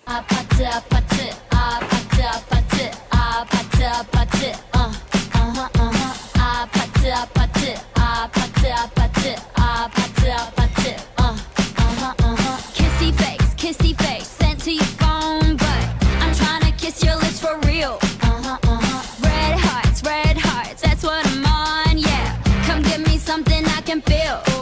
아파트 아파트 아파트 아파트 아파트 아파트 아파트 아파트 아파트 아파트 아파트 아파트 kissy face sent to your phone but I'm trying to kiss your lips for real red hearts that's what I'm on yeah come give me something I can feel